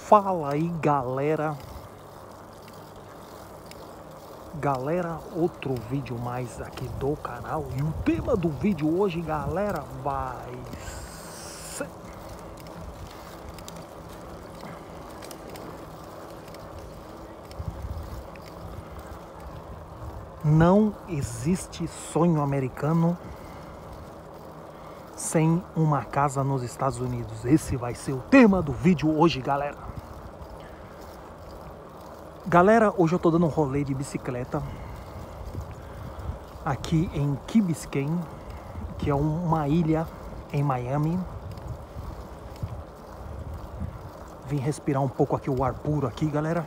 Fala aí, galera. Outro vídeo mais aqui do canal. E o tema do vídeo hoje, galera, vai ser... Não existe sonho americano sem uma casa nos Estados Unidos. Esse vai ser o tema do vídeo hoje, galera. Galera, hoje eu tô dando um rolê de bicicleta aqui em Key Biscayne, que é uma ilha em Miami. Vim respirar um pouco aqui o ar puro aqui, galera.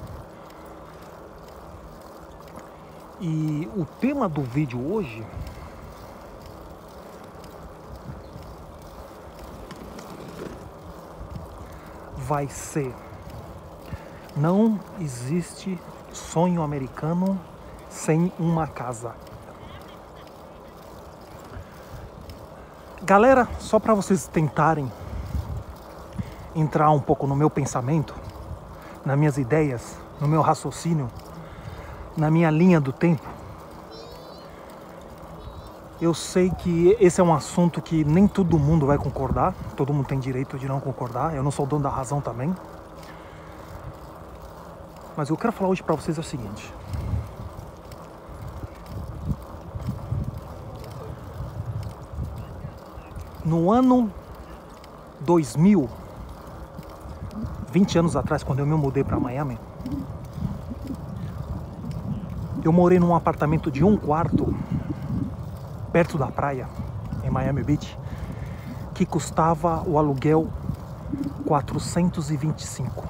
E o tema do vídeo hoje vai ser: não existe sonho americano sem uma casa. Galera, só para vocês tentarem entrar um pouco no meu pensamento, nas minhas ideias, no meu raciocínio, na minha linha do tempo. Eu sei que esse é um assunto que nem todo mundo vai concordar, todo mundo tem direito de não concordar, eu não sou o dono da razão também. Mas o que eu quero falar hoje pra vocês é o seguinte: no ano 2000, 20 anos atrás, quando eu me mudei pra Miami, eu morei num apartamento de 1 quarto perto da praia, em Miami Beach, que custava o aluguel 425.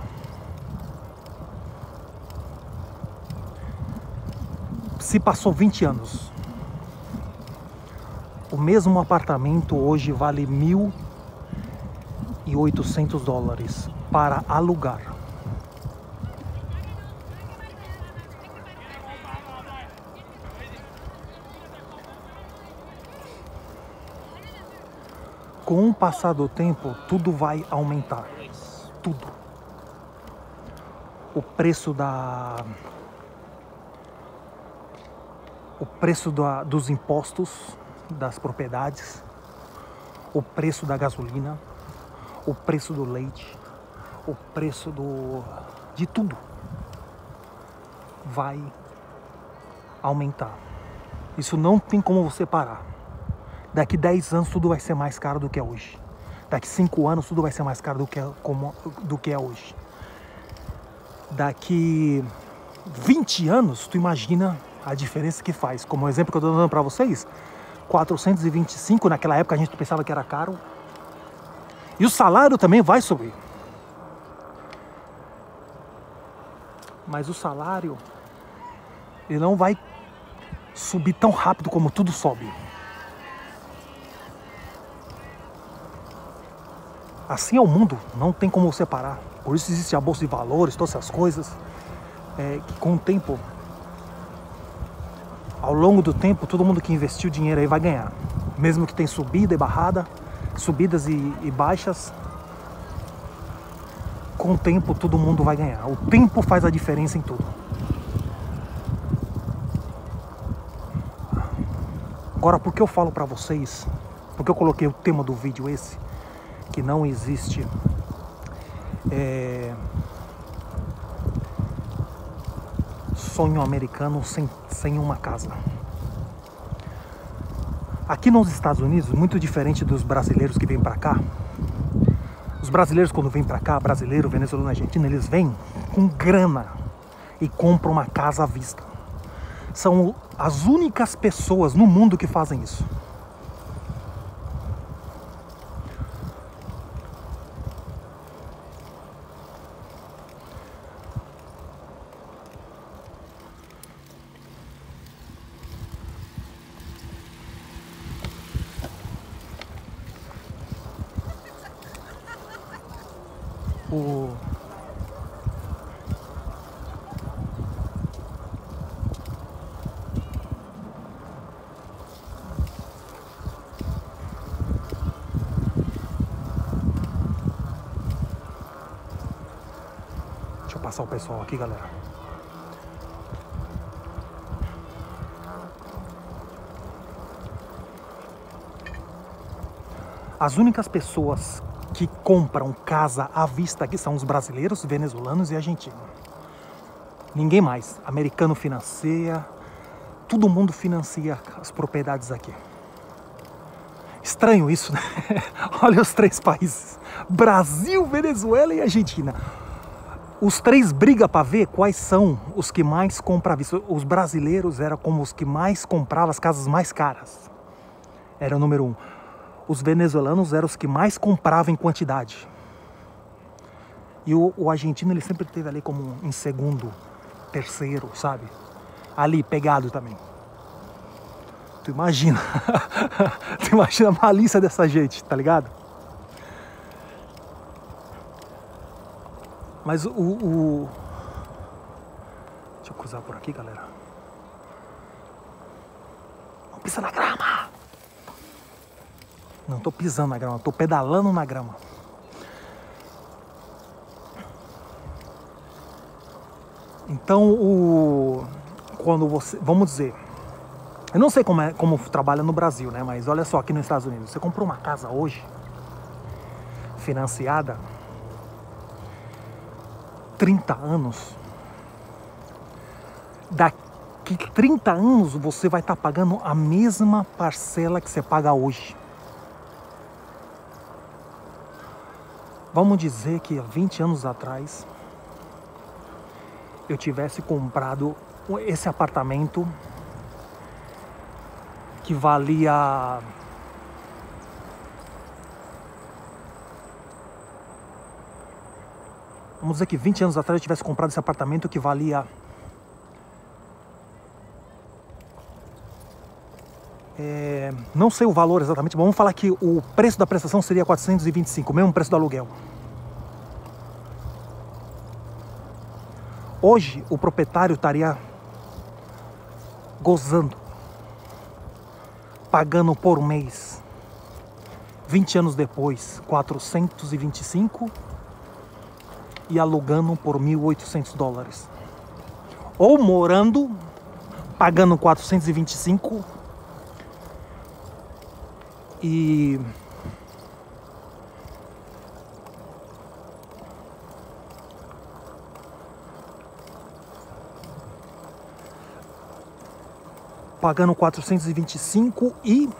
Se passou 20 anos, o mesmo apartamento hoje vale $1.800 para alugar. Com o passar do tempo, tudo vai aumentar. Tudo. O preço dos impostos das propriedades, o preço da gasolina, o preço do leite, o preço de tudo vai aumentar. Isso não tem como você parar. Daqui 10 anos tudo vai ser mais caro do que é hoje. Daqui 5 anos tudo vai ser mais caro do que é hoje. Daqui 20 anos, tu imagina a diferença que faz. Como o exemplo que eu estou dando para vocês, 425, naquela época a gente pensava que era caro. E o salário também vai subir. Mas o salário, ele não vai subir tão rápido como tudo sobe. Assim é o mundo, não tem como separar. Por isso existe a bolsa de valores, todas essas coisas. Que com o tempo, ao longo do tempo, todo mundo que investiu dinheiro aí vai ganhar. Mesmo que tenha subida e barrada, subidas e baixas, com o tempo todo mundo vai ganhar. O tempo faz a diferença em tudo. Agora, por que eu falo pra vocês, por que eu coloquei o tema do vídeo esse, que não existe sonho americano sem uma casa. Aqui nos Estados Unidos, muito diferente dos brasileiros que vêm pra cá. Os brasileiros, quando vêm pra cá, brasileiro, venezuelano, argentino, eles vêm com grana e compram uma casa à vista. São as únicas pessoas no mundo que fazem isso. passar o pessoal aqui, galera. As únicas pessoas que compram casa à vista aqui são os brasileiros, venezuelanos e argentinos. Ninguém mais. Americano financia, todo mundo financia as propriedades aqui. Estranho isso, né? Olha os três países: Brasil, Venezuela e Argentina. Os três brigam para ver quais são os que mais compram à vista. Os brasileiros eram como os que mais compravam as casas mais caras. Era o número 1. Os venezuelanos eram os que mais compravam em quantidade. E o argentino, ele sempre esteve ali como em segundo, terceiro, sabe? Ali, pegado também. Tu imagina. Tu imagina a malícia dessa gente, tá ligado? Mas deixa eu cruzar por aqui, galera. Não pisa na grama! Não tô pisando na grama, tô pedalando na grama. Então, quando você, vamos dizer, eu não sei como trabalha no Brasil, né? Mas olha só, aqui nos Estados Unidos, você comprou uma casa hoje, financiada, 30 anos, daqui 30 anos você vai estar pagando a mesma parcela que você paga hoje. Vamos dizer que há 20 anos atrás eu tivesse comprado esse apartamento que valia vamos dizer que 20 anos atrás eu tivesse comprado esse apartamento que valia não sei o valor exatamente, mas vamos falar que o preço da prestação seria 425, o mesmo preço do aluguel. Hoje o proprietário estaria gozando, pagando por mês, 20 anos depois, 425 e alugando por $1.800. Ou morando, pagando 425 e pagando 425 e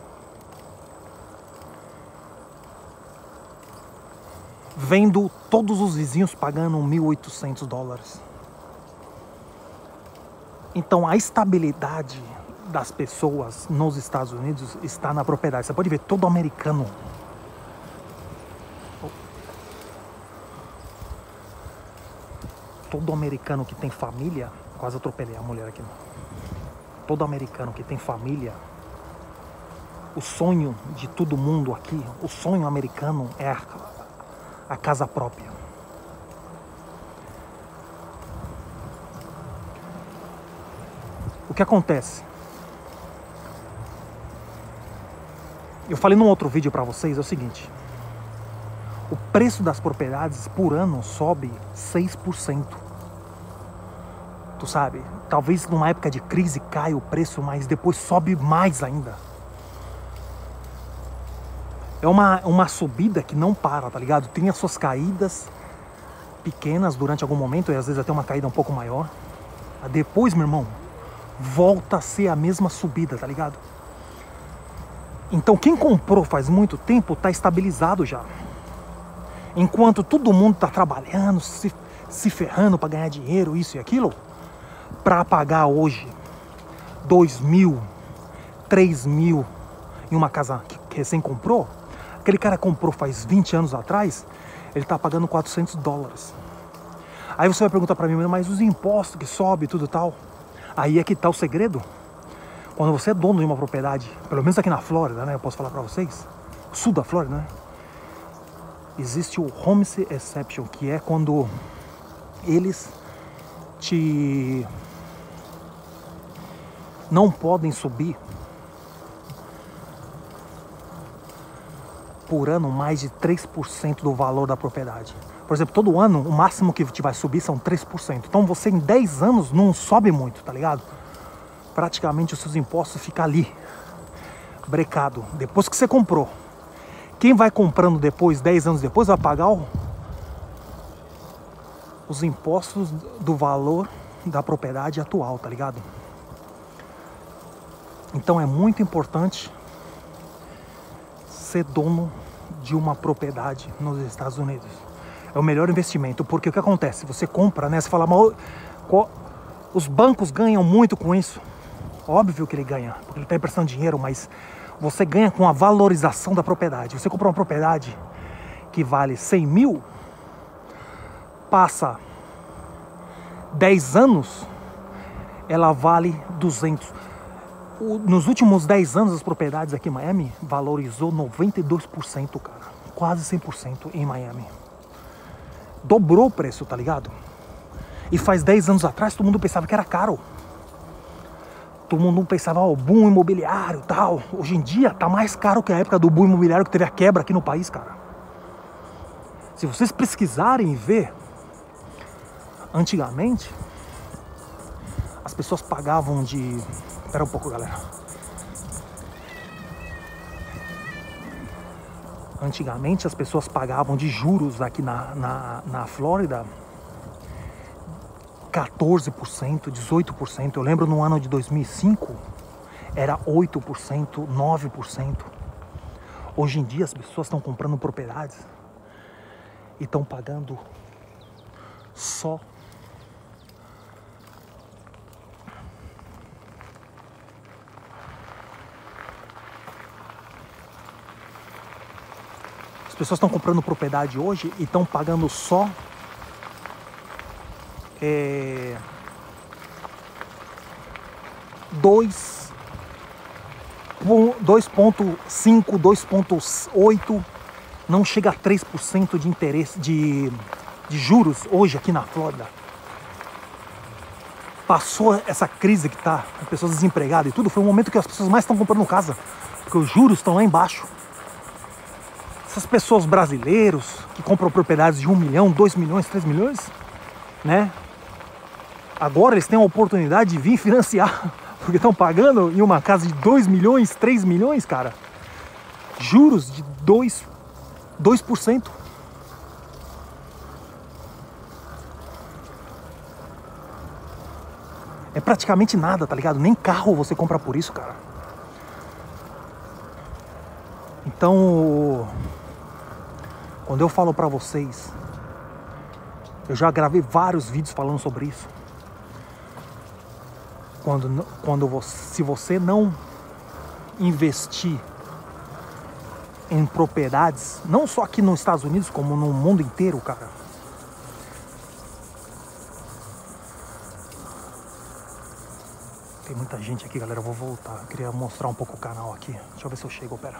vendo todos os vizinhos pagando $1.800. Então a estabilidade das pessoas nos Estados Unidos está na propriedade. Você pode ver, todo americano que tem família, quase atropelei a mulher aqui. Todo americano que tem família, o sonho de todo mundo aqui, o sonho americano é a casa própria. O que acontece? Eu falei num outro vídeo para vocês, é o seguinte: o preço das propriedades por ano sobe 6%. Tu sabe, talvez numa época de crise caia o preço, mas depois sobe mais ainda. É uma subida que não para, tá ligado? Tem as suas caídas pequenas durante algum momento, e às vezes até uma caída um pouco maior. Depois, meu irmão, volta a ser a mesma subida, tá ligado? Então quem comprou faz muito tempo tá estabilizado já. Enquanto todo mundo tá trabalhando, se ferrando para ganhar dinheiro, isso e aquilo, para pagar hoje 2.000, 3.000 em uma casa que recém comprou, aquele cara comprou faz 20 anos atrás, ele tá pagando $400. Aí você vai perguntar para mim, mas os impostos que sobe e tudo tal, aí é que tá o segredo. Quando você é dono de uma propriedade, pelo menos aqui na Flórida, né, eu posso falar para vocês, sul da Flórida, né, existe o Homestead Exception, que é quando eles não podem subir por ano mais de 3% do valor da propriedade. Por exemplo, todo ano, o máximo que te vai subir são 3%. Então você em 10 anos não sobe muito, tá ligado? Praticamente os seus impostos ficam ali, brecado. Depois que você comprou. Quem vai comprando depois, 10 anos depois, vai pagar os impostos do valor da propriedade atual, tá ligado? Então é muito importante ser dono de uma propriedade nos Estados Unidos. É o melhor investimento, porque o que acontece? Você compra, né? Você fala, mas os bancos ganham muito com isso. Óbvio que ele ganha, porque ele está emprestando dinheiro, mas você ganha com a valorização da propriedade. Você compra uma propriedade que vale 100 mil, passa 10 anos, ela vale 200. Nos últimos 10 anos, as propriedades aqui em Miami valorizou 92%, cara. Quase 100% em Miami. Dobrou o preço, tá ligado? E faz 10 anos atrás, todo mundo pensava que era caro. Todo mundo pensava, ó, boom imobiliário e tal. Hoje em dia, tá mais caro que a época do boom imobiliário que teve a quebra aqui no país, cara. Se vocês pesquisarem e ver, antigamente, as pessoas pagavam de... Espera um pouco, galera. Antigamente, as pessoas pagavam de juros aqui na Flórida 14%, 18%. Eu lembro no ano de 2005, era 8%, 9%. Hoje em dia, as pessoas estão comprando propriedades e estão pagando só as pessoas estão comprando propriedade hoje e estão pagando só 2,5, 2,8, não chega a 3% de interesse de juros hoje aqui na Flórida. Passou essa crise que tá, as pessoas desempregadas e tudo, foi o momento que as pessoas mais estão comprando casa, porque os juros estão lá embaixo. Essas pessoas brasileiros que compram propriedades de 1 milhão, 2 milhões, 3 milhões, né? Agora eles têm a oportunidade de vir financiar, porque estão pagando em uma casa de 2 milhões, 3 milhões, cara. Juros de 2%. É praticamente nada, tá ligado? Nem carro você compra por isso, cara. Então, quando eu falo pra vocês, eu já gravei vários vídeos falando sobre isso. Se você não investir em propriedades, não só aqui nos Estados Unidos, como no mundo inteiro, cara, tem muita gente aqui, galera. Eu vou voltar. Eu queria mostrar um pouco o canal aqui. Deixa eu ver se eu chego, pera.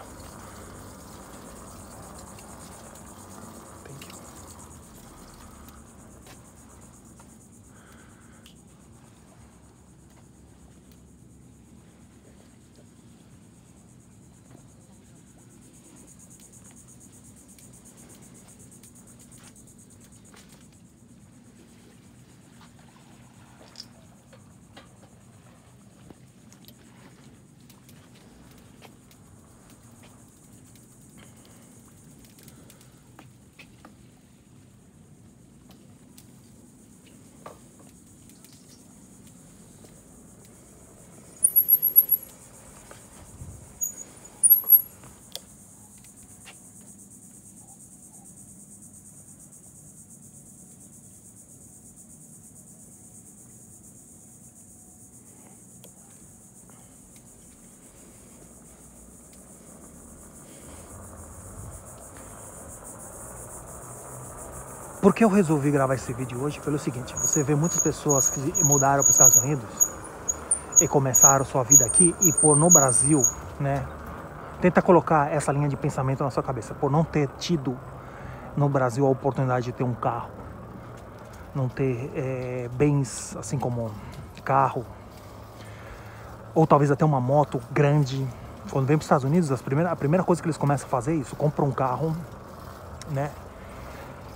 Por que eu resolvi gravar esse vídeo hoje? Pelo seguinte, você vê muitas pessoas que mudaram para os Estados Unidos e começaram sua vida aqui e por no Brasil, né? Tenta colocar essa linha de pensamento na sua cabeça. Por não ter tido no Brasil a oportunidade de ter um carro, não ter bens assim como carro, ou talvez até uma moto grande. Quando vem para os Estados Unidos, a primeira coisa que eles começam a fazer é isso, compram um carro, né?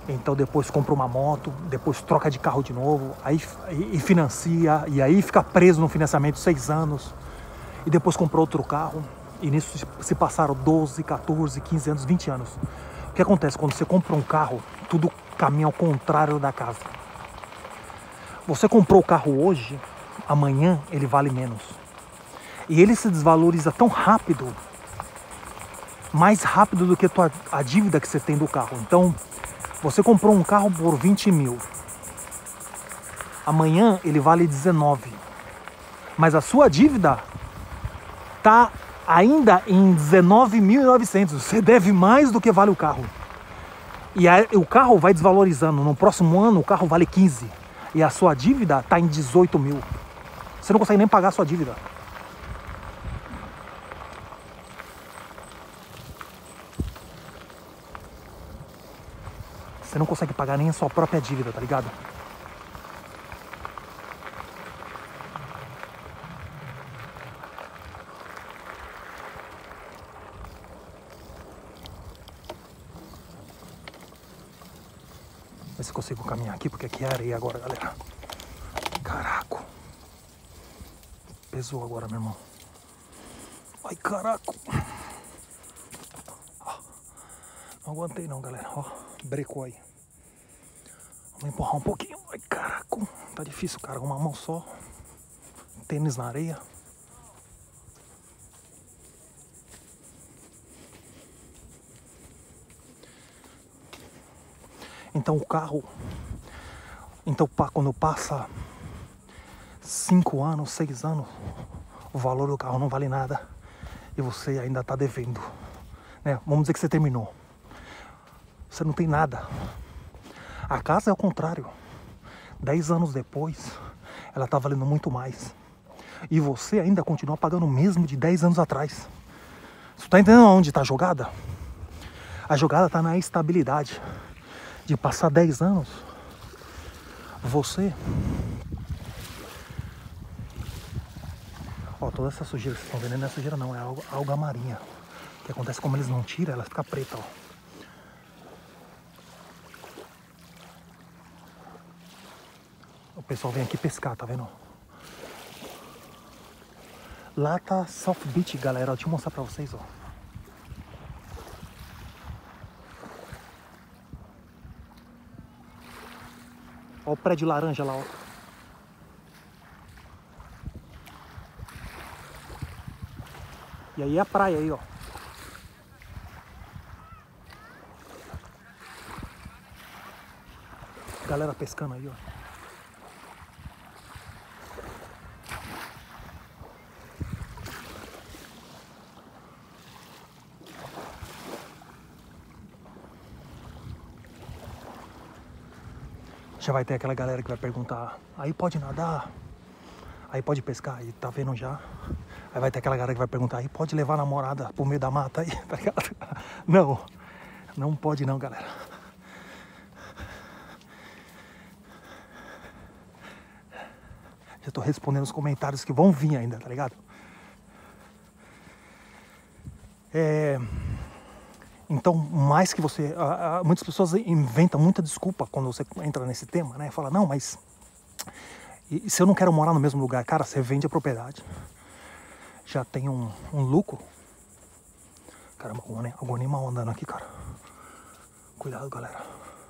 Então depois compra uma moto, depois troca de carro de novo, aí e financia, e aí fica preso no financiamento 6 anos, e depois comprou outro carro, e nisso se passaram 12, 14, 15 anos, 20 anos. O que acontece? Quando você compra um carro, tudo caminha ao contrário da casa. Você comprou o carro hoje, amanhã ele vale menos. E ele se desvaloriza tão rápido, mais rápido do que a dívida que você tem do carro. Então, você comprou um carro por 20 mil. Amanhã ele vale 19. Mas a sua dívida tá ainda em 19.900. Você deve mais do que vale o carro. E aí, o carro vai desvalorizando. No próximo ano o carro vale 15. E a sua dívida tá em 18 mil. Você não consegue nem pagar a sua dívida. Você não consegue pagar nem a sua própria dívida, tá ligado? Ver se consigo caminhar aqui, porque aqui é areia agora, galera. Caraca. Pesou agora, meu irmão. Ai, caraca. Não aguentei não, galera. Ó, brecou aí. Vamos empurrar um pouquinho. Ai, caraca. Tá difícil, cara. Uma mão só. Tênis na areia. Então o carro... Então quando passa 5 anos, 6 anos, o valor do carro não vale nada. E você ainda tá devendo. Né? Vamos dizer que você terminou. Você não tem nada. A casa é o contrário. 10 anos depois, ela tá valendo muito mais. E você ainda continua pagando o mesmo de 10 anos atrás. Você tá entendendo onde tá a jogada? A jogada tá na estabilidade. De passar 10 anos, você... Ó, toda essa sujeira que vocês estão vendo não é sujeira não, é alga marinha. O que acontece, como eles não tiram, ela fica preta, ó. O pessoal vem aqui pescar, tá vendo? Lá tá South Beach, galera. Deixa eu mostrar pra vocês, ó. Ó o prédio laranja lá, ó. E aí é a praia aí, ó. Galera pescando aí, ó. Já vai ter aquela galera que vai perguntar, aí pode nadar? Aí pode pescar? Aí tá vendo já? Aí vai ter aquela galera que vai perguntar, aí pode levar a namorada pro meio da mata aí, tá ligado? Não, não pode não, galera. Já tô respondendo os comentários que vão vir ainda, tá ligado? Então, mais que você... muitas pessoas inventam muita desculpa quando você entra nesse tema, né? Fala, não, mas... E se eu não quero morar no mesmo lugar? Cara, você vende a propriedade. Já tem um lucro. Caramba, algum animal andando aqui, cara. Cuidado, galera.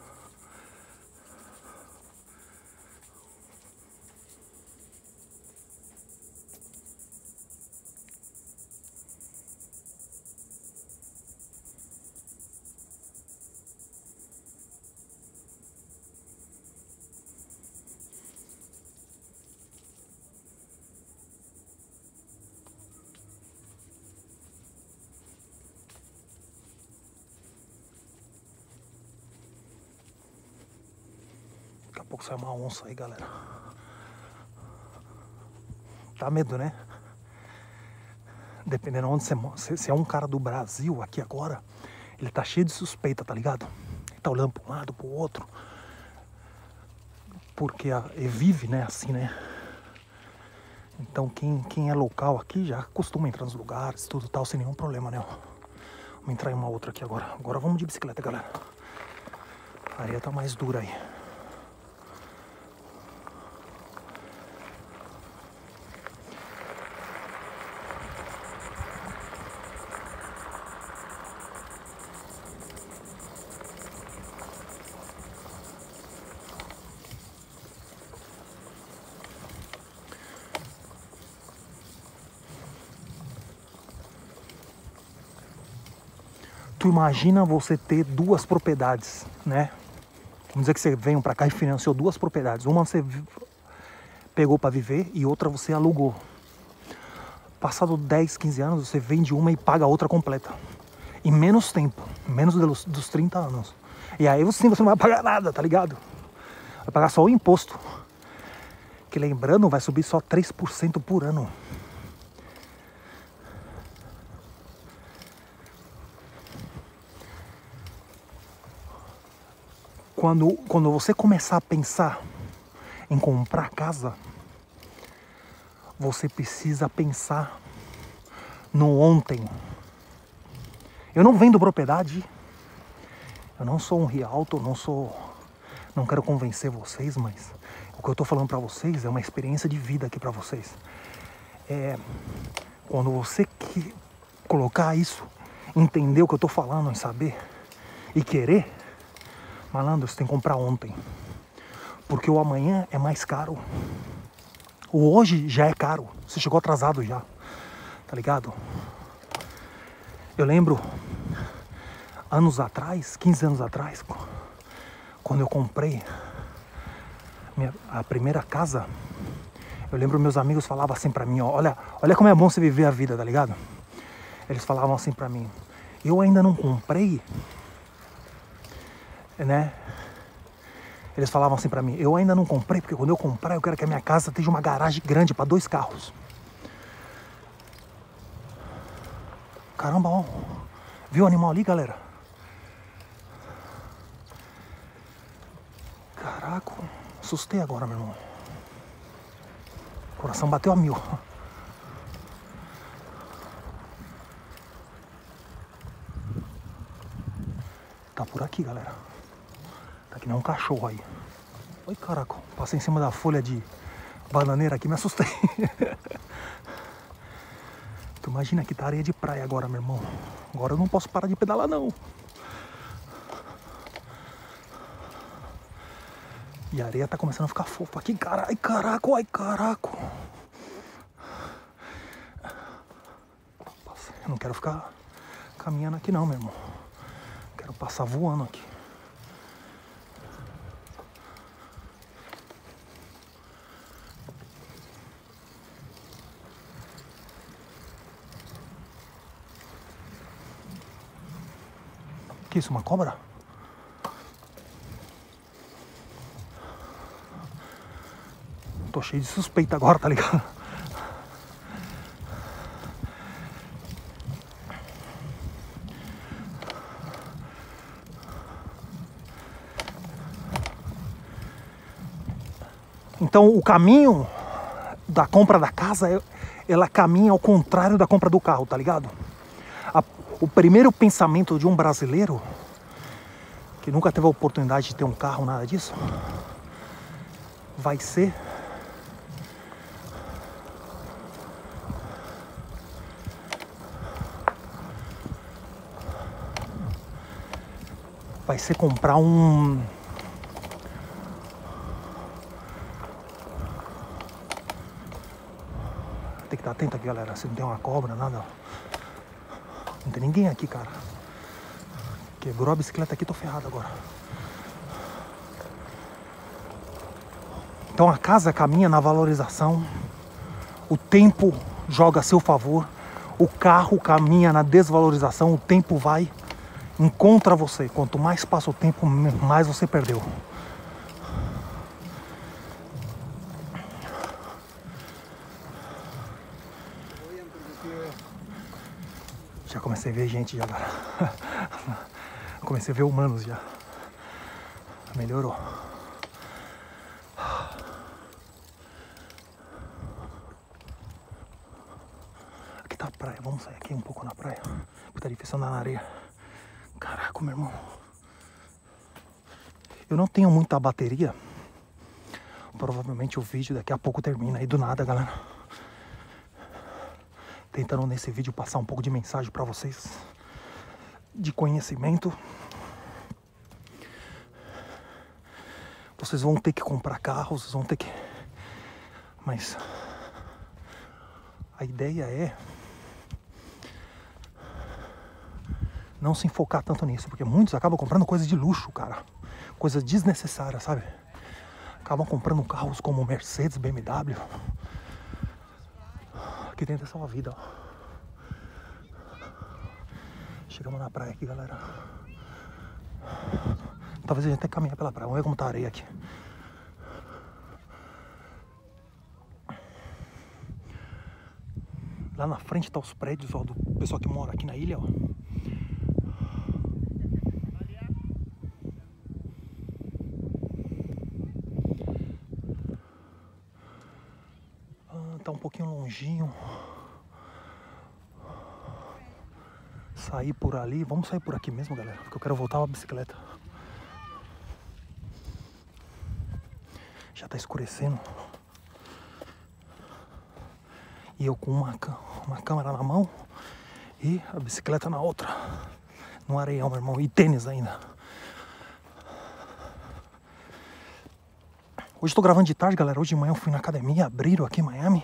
Daqui a pouco sai uma onça aí, galera. Dá medo, né? Dependendo de onde você mora. Se é um cara do Brasil aqui agora, ele tá cheio de suspeita, tá ligado? Ele tá olhando pra um lado, pro outro. Porque ele vive, né, assim, né? Então quem é local aqui já costuma entrar nos lugares, tudo tal, sem nenhum problema, né? Vamos entrar em uma outra aqui agora. Agora vamos de bicicleta, galera. A areia tá mais dura aí. Tu imagina você ter duas propriedades, né? Vamos dizer que você veio pra cá e financiou duas propriedades. Uma você pegou pra viver e outra você alugou. Passado 10, 15 anos, você vende uma e paga a outra completa. Em menos tempo, menos dos 30 anos. E aí você não vai pagar nada, tá ligado? Vai pagar só o imposto. Que lembrando, vai subir só 3% por ano. Quando você começar a pensar em comprar casa, você precisa pensar no ontem. Eu não vendo propriedade, eu não sou um realtor, não quero convencer vocês, mas o que eu tô falando pra vocês é uma experiência de vida aqui pra vocês. Quando você colocar isso, entender o que eu tô falando, saber e querer, malandro, você tem que comprar ontem. Porque o amanhã é mais caro. O hoje já é caro. Você chegou atrasado já. Tá ligado? Eu lembro, anos atrás, 15 anos atrás, quando eu comprei a primeira casa, eu lembro meus amigos falavam assim pra mim, ó, olha como é bom você viver a vida, tá ligado? Eles falavam assim pra mim, eu ainda não comprei, né? Eles falavam assim pra mim, eu ainda não comprei, porque quando eu comprar, eu quero que a minha casa tenha uma garagem grande pra 2 carros. Caramba, ó. Viu o animal ali, galera? Caraca, assustei agora, meu irmão. O coração bateu a 1000. Tá por aqui, galera. Tá que nem um cachorro aí. Oi, caraca, passei em cima da folha de bananeira aqui, me assustei. Tu imagina que tá areia de praia agora, meu irmão. Agora eu não posso parar de pedalar, não. E a areia tá começando a ficar fofa aqui, cara. Ai, caraca, ai, caraca. Eu não quero ficar caminhando aqui não, meu irmão. Quero passar voando aqui. Que isso, uma cobra? Tô cheio de suspeita agora, tá ligado? Então o caminho da compra da casa, ela caminha ao contrário da compra do carro, tá ligado? O primeiro pensamento de um brasileiro que nunca teve a oportunidade de ter um carro, nada disso, vai ser comprar um tem que estar atento aqui, galera, se não tem uma cobra, nada. Não tem ninguém aqui, cara. Quebrou a bicicleta aqui, tô ferrado agora. Então a casa caminha na valorização. O tempo joga a seu favor. O carro caminha na desvalorização. O tempo vai, encontra você. Quanto mais passa o tempo, mais você perdeu. Já comecei a ver gente já agora. Comecei a ver humanos já. Melhorou. Aqui tá a praia. Vamos sair aqui um pouco na praia. Porque tá difícil andar na areia. Caraca, meu irmão. Eu não tenho muita bateria. Provavelmente o vídeo daqui a pouco termina aí do nada, galera. Tentando nesse vídeo passar um pouco de mensagem pra vocês. De conhecimento. Vocês vão ter que comprar carro, vocês vão ter que... Mas... a ideia é... não se enfocar tanto nisso, porque muitos acabam comprando coisas de luxo, cara. Coisas desnecessárias, sabe? Acabam comprando carros como Mercedes, BMW. Que tenta salvar a vida, ó. Chegamos na praia aqui, galera. Talvez a gente até caminhar pela praia. Vamos ver como tá a areia aqui. Lá na frente tá os prédios, ó, do pessoal que mora aqui na ilha, ó. Tá um pouquinho longinho. Sair por ali. Vamos sair por aqui mesmo, galera, porque eu quero voltar a bicicleta. Já tá escurecendo. E eu com uma câmera na mão e a bicicleta na outra. No areião, meu irmão. E tênis ainda. Hoje eu tô gravando de tarde, galera. Hoje de manhã eu fui na academia, abriram aqui em Miami.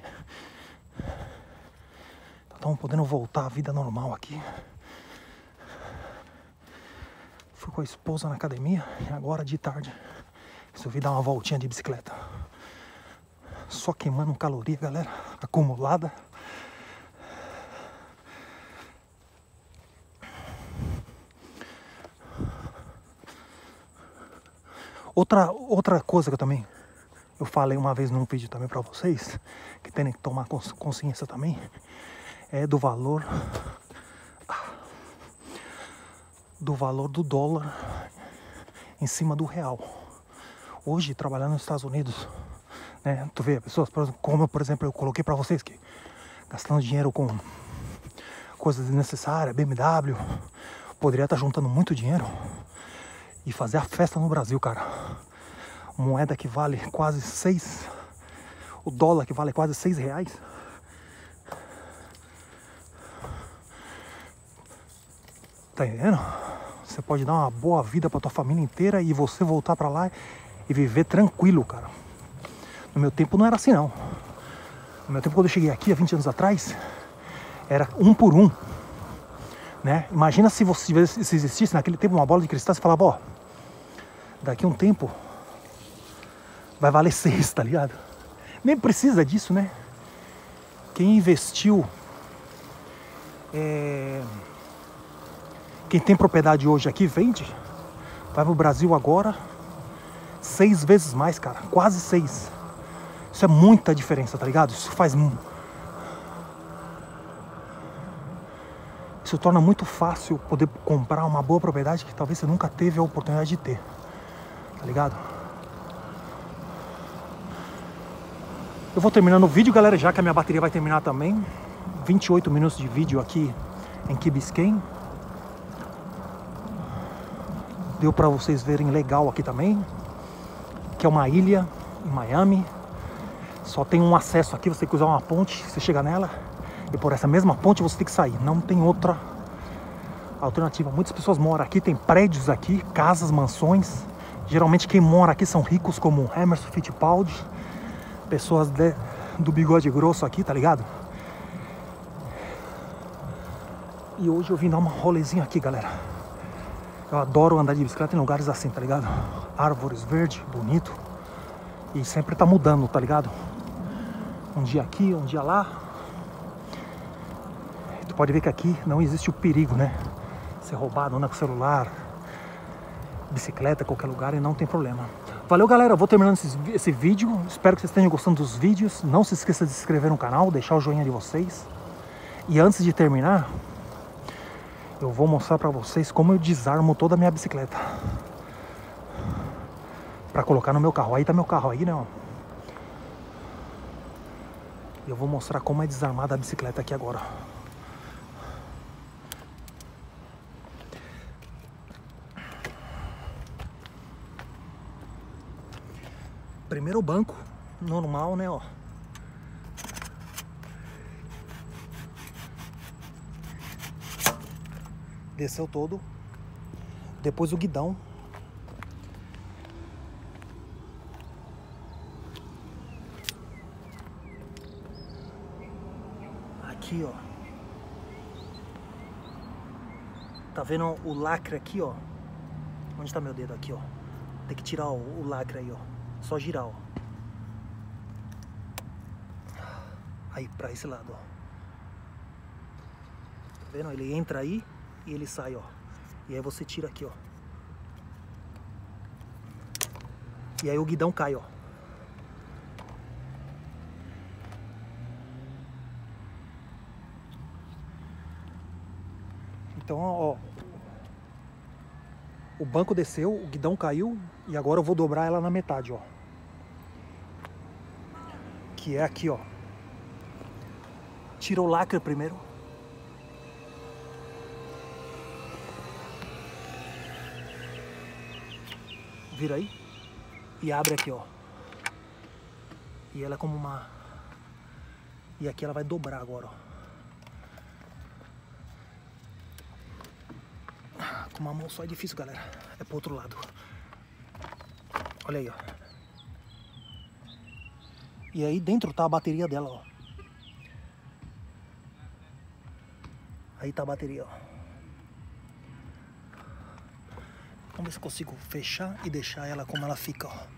Então estamos podendo voltar à vida normal aqui. Fui com a esposa na academia e agora de tarde resolvi dar uma voltinha de bicicleta. Só queimando caloria, galera, acumulada. Outra coisa que eu falei uma vez num vídeo também pra vocês, que tem que tomar consciência também, é do valor do dólar em cima do real. Hoje, trabalhando nos Estados Unidos, né, tu vê, pessoas, como por exemplo eu coloquei pra vocês, que gastando dinheiro com coisas desnecessárias, BMW, poderia estar juntando muito dinheiro e fazer a festa no Brasil, cara. Moeda que vale quase 6, o dólar que vale quase 6 reais. Tá entendendo? Você pode dar uma boa vida pra tua família inteira e você voltar pra lá e viver tranquilo, cara. No meu tempo não era assim, não. No meu tempo, quando eu cheguei aqui há 20 anos atrás, era 1 por 1, né? Imagina se existisse naquele tempo uma bola de cristal, você falava, ó, daqui a um tempo vai valer 6, tá ligado? Nem precisa disso, né? Quem investiu, quem tem propriedade hoje aqui, vende, vai pro Brasil agora 6 vezes mais, cara, quase 6. Isso é muita diferença, tá ligado? Isso torna muito fácil poder comprar uma boa propriedade que talvez você nunca teve a oportunidade de ter, tá ligado? Eu vou terminando o vídeo, galera, já que a minha bateria vai terminar também. 28 minutos de vídeo aqui em Key Biscayne. Deu pra vocês verem legal aqui também, que é uma ilha em Miami. Só tem um acesso aqui, você tem que usar uma ponte, você chega nela e por essa mesma ponte você tem que sair. Não tem outra alternativa. Muitas pessoas moram aqui, tem prédios aqui, casas, mansões. Geralmente quem mora aqui são ricos, como Emerson Fittipaldi, pessoas do bigode grosso aqui, tá ligado? E hoje eu vim dar uma rolezinha aqui, galera. Eu adoro andar de bicicleta em lugares assim, tá ligado? Árvores verdes, bonito. E sempre tá mudando, tá ligado? Um dia aqui, um dia lá. Tu pode ver que aqui não existe o perigo, né? Ser roubado, andar com celular, bicicleta, qualquer lugar, e não tem problema. Valeu, galera, eu vou terminando esse vídeo. Espero que vocês estejam gostando dos vídeos. Não se esqueça de se inscrever no canal, deixar o joinha de vocês. E antes de terminar, eu vou mostrar pra vocês como eu desarmo toda a minha bicicleta pra colocar no meu carro. Aí tá meu carro aí, né, ó. E eu vou mostrar como é desarmada a bicicleta aqui agora. Primeiro o banco, normal, né, ó. Desceu todo. Depois o guidão. Aqui, ó. Tá vendo o lacre aqui, ó? Onde tá meu dedo? Aqui, ó. Tem que tirar o lacre aí, ó. Só girar, ó. Aí, pra esse lado, ó. Tá vendo? Ele entra aí e ele sai, ó. E aí você tira aqui, ó. E aí o guidão cai, ó. Então, ó. O banco desceu, o guidão caiu. E agora eu vou dobrar ela na metade, ó. Que é aqui, ó. Tira o lacre primeiro. Vira aí. E abre aqui, ó. E ela é como uma... E aqui ela vai dobrar agora, ó. Com uma mão só é difícil, galera. É pro outro lado. Olha aí, ó. E aí dentro tá a bateria dela, ó. Aí tá a bateria, ó. Vamos ver se eu consigo fechar e deixar ela como ela fica, ó.